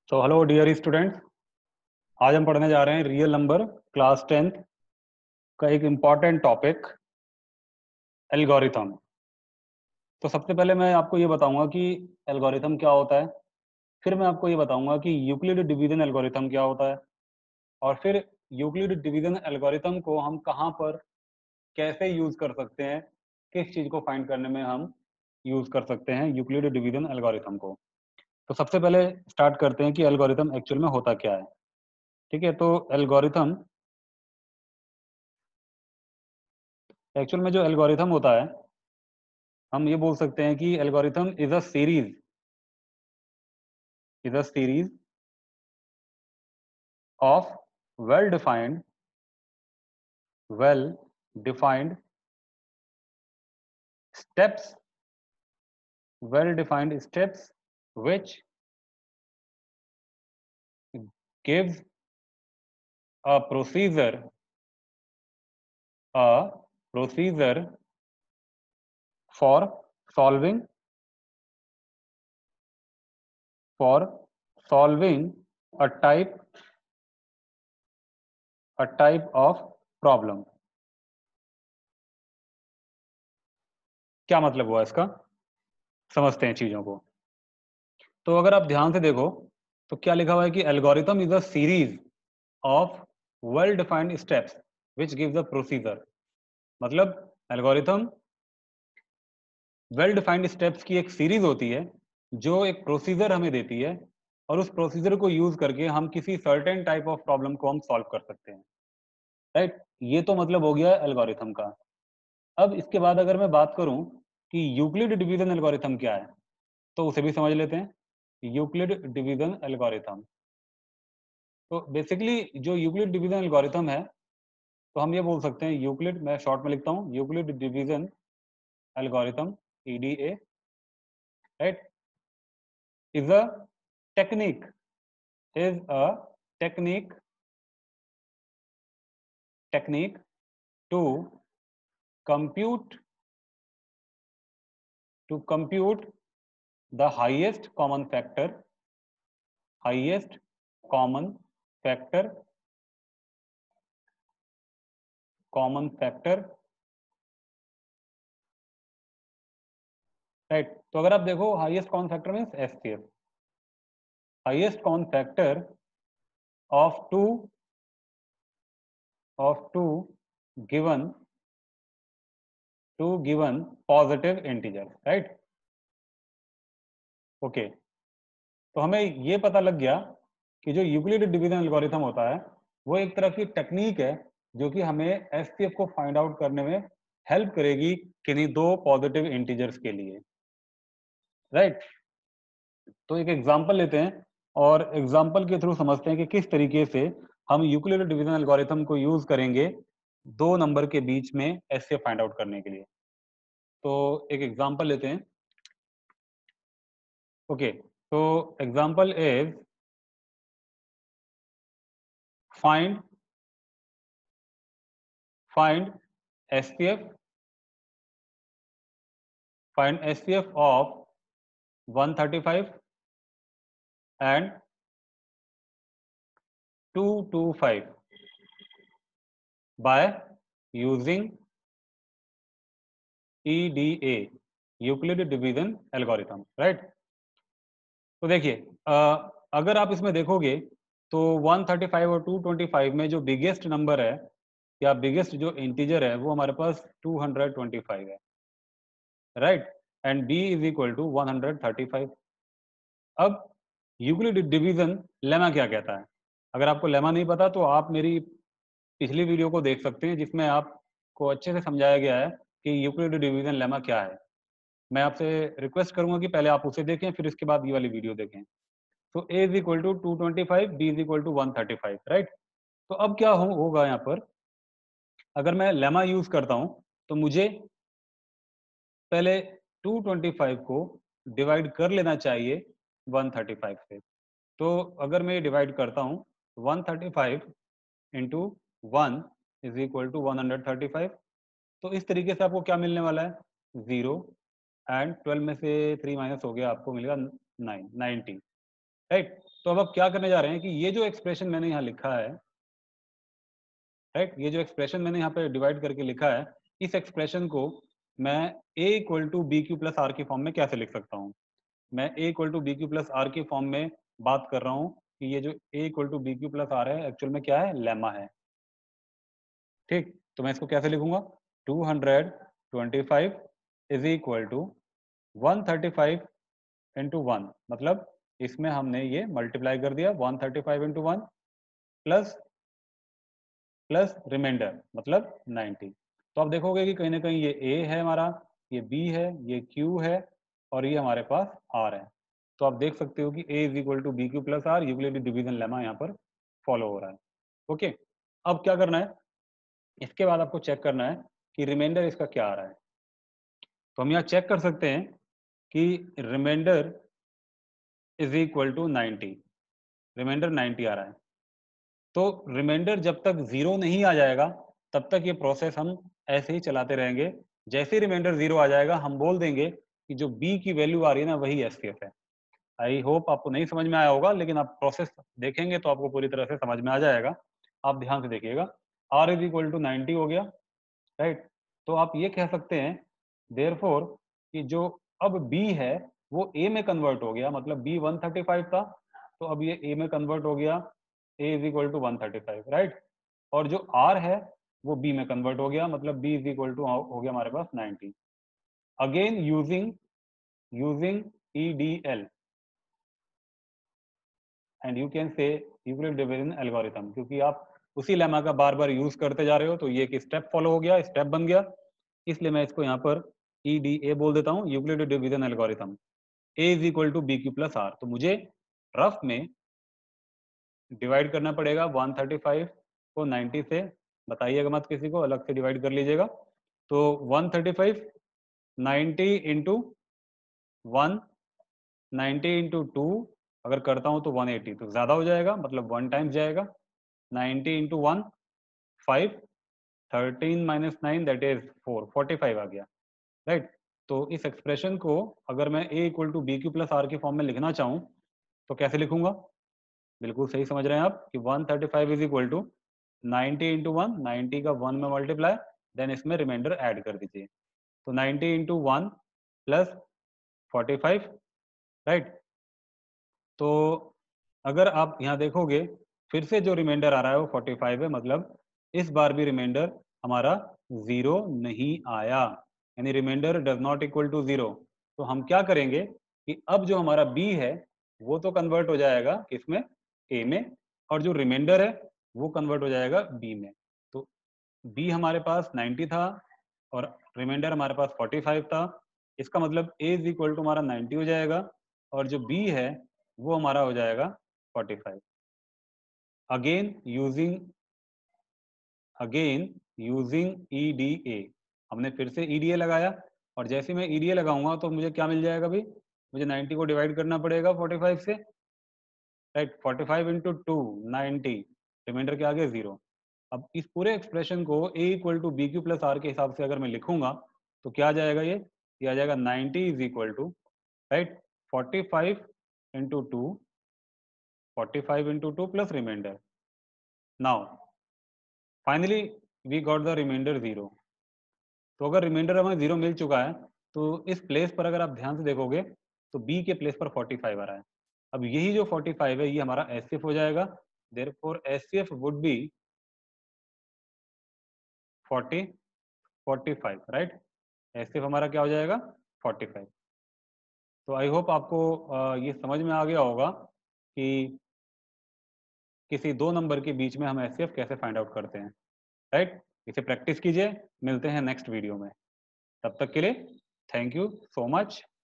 तो hello dear students, आज हम पढ़ने जा रहे हैं रियल नंबर क्लास 10th का एक इम्पॉर्टेंट टॉपिक एल्गोरिथम। तो सबसे पहले मैं आपको ये बताऊंगा कि एल्गोरिथम क्या होता है, फिर मैं आपको ये बताऊंगा कि यूक्लिड डिवीजन एल्गोरिथम क्या होता है, और फिर यूक्लिड डिवीजन एल्गोरिथम को हम कहाँ पर कैसे यूज कर सकते हैं, किस चीज़ को फाइंड करने में हम यूज कर सकते हैं यूक्लिड डिवीजन एल्गोरिथम को। तो सबसे पहले स्टार्ट करते हैं कि एल्गोरिथम एक्चुअल में होता क्या है। ठीक है, तो एल्गोरिथम एक्चुअल में जो एल्गोरिथम होता है, हम ये बोल सकते हैं कि algorithm is a series of well defined well defined steps well defined steps which gives a procedure for solving for solving a type of problem। क्या मतलब हुआ इसका, समझते हैं चीजों को। तो अगर आप ध्यान से देखो तो क्या लिखा हुआ है कि algorithm is a series of well defined steps which gives a procedure. मतलब एल्गोरिथम वेल डिफाइंड स्टेप्स की एक सीरीज होती है जो एक प्रोसीजर हमें देती है, और उस प्रोसीजर को यूज करके हम किसी सर्टेन टाइप ऑफ प्रॉब्लम को हम सॉल्व कर सकते हैं। राइट, ये तो मतलब हो गया एल्गोरिथम का। अब इसके बाद अगर मैं बात करूं कि यूक्लिड डिवीजन एल्गोरिथम क्या है, तो उसे भी समझ लेते हैं। यूक्लिड डिवीजन एल्गोरिथम, तो बेसिकली जो यूक्लिड डिवीजन एल्गोरिथम है, तो हम ये बोल सकते हैं यूक्लिड, मैं शॉर्ट में लिखता हूँ Euclid division algorithm, EDA, right, is a technique is a technique to compute the highest common factor, right. तो अगर आप देखो highest common factor means HCF, highest common factor of two given positive integer, right. Okay, तो हमें ये पता लग गया कि जो यूक्लिड डिवीजन एल्गोरिथम होता है वो एक तरह की टेक्निक है जो कि हमें एचसीएफ को फाइंड आउट करने में हेल्प करेगी किन्हीं दो पॉजिटिव इंटीजर्स के लिए, राइट। तो एक एग्जांपल लेते हैं और एग्जांपल के थ्रू समझते हैं कि किस तरीके से हम यूक्लिड डिवीजन एल्गोरिथम को यूज करेंगे दो नंबर के बीच में एचसीएफ फाइंड आउट करने के लिए। तो एक एग्जांपल लेते हैं। ओके, तो example is find find HCF of 135 and 225 by using EDA, Euclid division algorithm, right. तो देखिए, अगर आप इसमें देखोगे तो 135 और 225 में जो बिगेस्ट नंबर है या बिगेस्ट जो इंटीजर है वो हमारे पास 225 है, right, and b is equal to 135। अब यूक्लिड डिवीजन लेमा क्या कहता है? अगर आपको लेमा नहीं पता तो आप मेरी पिछली वीडियो को देख सकते हैं जिसमें आपको अच्छे से समझाया गया है कि यूक्लिड डिवीजन लेमा क्या है। मैं आपसे रिक्वेस्ट करूंगा कि पहले आप उसे देखें फिर इसके बाद ये वाली वीडियो देखें। तो a is equal to 225, b is equal to 135, right. तो अब क्या होगा यहाँ पर, अगर मैं लेमा यूज करता हूँ तो मुझे पहले 225 को डिवाइड कर लेना चाहिए 135 से। तो अगर मैं डिवाइड करता हूँ 135 इंटू 1 इज इक्वल टू 135, तो इस तरीके से आपको क्या मिलने वाला है 0, एंड 12 में से 3 माइनस हो गया, आपको मिलेगा 90। राइट। तो अब क्या करने जा रहे हैं कि ये जो एक्सप्रेशन मैंने यहाँ लिखा है, राइट, ये जो एक्सप्रेशन मैंने यहाँ पे डिवाइड करके लिखा है, इस एक्सप्रेशन को मैं a equal to B Q plus R की फॉर्म में कैसे लिख सकता हूँ? मैं a equal to B Q plus R की फॉर्म में बात कर रहा हूँ कि ये जो a equal to B Q plus R है, एक्चुअल में क्या है? लेमा है। ठीक, तो मैं इसको कैसे लिखूंगा? 225 इज इक्वल टू 135 इंटू 1, मतलब इसमें हमने ये मल्टीप्लाई कर दिया 135 इंटू 1 प्लस प्लस रिमाइंडर मतलब 90। तो आप देखोगे कि कहीं ना कहीं ये a है हमारा, ये b है, ये q है और ये हमारे पास r है। तो आप देख सकते हो कि a is equal to B Q plus R, Euclidean division lemma यहाँ पर फॉलो हो रहा है। ओके, अब क्या करना है, इसके बाद आपको चेक करना है कि रिमाइंडर इसका क्या आ रहा है। तो हम यहाँ चेक कर सकते हैं कि remainder is equal to 90, remainder 90 आ रहा है। तो रिमाइंडर जब तक जीरो नहीं आ जाएगा तब तक ये प्रोसेस हम ऐसे ही चलाते रहेंगे। जैसे ही रिमाइंडर जीरो आ जाएगा हम बोल देंगे कि जो बी की वैल्यू आ रही है ना वही एससीएफ है। आई होप आपको नहीं समझ में आया होगा, लेकिन आप प्रोसेस देखेंगे तो आपको पूरी तरह से समझ में आ जाएगा। आप ध्यान से देखिएगा, आर इज इक्वल टू 90 हो गया, राइट। तो आप ये कह सकते हैं देयरफॉर कि जो अब b है वो a में कन्वर्ट हो गया, मतलब b 135 था तो अब ये a में कन्वर्ट हो गया, a is equal to 135, right. और जो r है वो b में कन्वर्ट हो गया, मतलब b इज इक्वल टू हो गया हमारे पास 90। Again using using EDL and you can say Euclid division algorithm, क्योंकि आप उसी लेमा का बार बार यूज करते जा रहे हो तो ये एक स्टेप फॉलो हो गया, स्टेप बन गया, इसलिए मैं इसको यहाँ पर EDA बोल देता हूँ, Euclid division algorithm. a is equal to B Q plus R. तो मुझे रफ में डिवाइड करना पड़ेगा 135 को 90 से, बताइएगा मत किसी को, अलग से डिवाइड कर लीजिएगा। तो 135 90 इंटू 1, 90 इंटू 2 अगर करता हूँ तो 180, तो ज़्यादा हो जाएगा, मतलब 1 टाइम्स जाएगा। 90 इंटू 1 5, 13 माइनस 9 दैट इज 4, 45 आ गया, राइट। तो इस एक्सप्रेशन को अगर मैं a equal to B Q plus R की फॉर्म में लिखना चाहूँ तो कैसे लिखूंगा? बिल्कुल सही समझ रहे हैं आप कि 135 इज इक्वल टू 90 इंटू 1, 90 का 1 में मल्टीप्लाई, देन इसमें रिमाइंडर ऐड कर दीजिए। तो 90 इंटू 1 प्लस 45, राइट। तो अगर आप यहाँ देखोगे फिर से जो रिमाइंडर आ रहा है वो 45 है, मतलब इस बार भी रिमाइंडर हमारा जीरो नहीं आया, यानी remainder does not equal to zero. तो हम क्या करेंगे कि अब जो हमारा b है वो तो कन्वर्ट हो जाएगा किसमें? a में, और जो रिमाइंडर है वो कन्वर्ट हो जाएगा b में। तो b हमारे पास 90 था और रिमाइंडर हमारे पास 45 था, इसका मतलब a इज इक्वल टू हमारा 90 हो जाएगा और जो b है वो हमारा हो जाएगा 45। अगेन यूजिंग EDA, हमने फिर से EDA लगाया और जैसे मैं EDA लगाऊंगा तो मुझे क्या मिल जाएगा भाई? मुझे 90 को डिवाइड करना पड़ेगा 45 से, राइट। 45 इंटू 2 90, रिमाइंडर के आगे जीरो। अब इस पूरे एक्सप्रेशन को a equal to B Q plus R के हिसाब से अगर मैं लिखूंगा तो क्या आ जाएगा? ये आ जाएगा 90 is equal to, right, 45 into 2, 45 into 2 plus remainder. Now finally we got the remainder zero. तो अगर रिमाइंडर हमें जीरो मिल चुका है तो इस प्लेस पर अगर आप ध्यान से देखोगे तो b के प्लेस पर 45 आ रहा है। अब यही जो 45 है ये हमारा एचसीएफ हो जाएगा, therefore HCF would be 40 45, right. HCF हमारा क्या हो जाएगा? 45। तो आई होप आपको ये समझ में आ गया होगा कि किसी दो नंबर के बीच में हम एचसीएफ कैसे फाइंड आउट करते हैं, राइट। इसे प्रैक्टिस कीजिए, मिलते हैं नेक्स्ट वीडियो में, तब तक के लिए थैंक यू सो मच।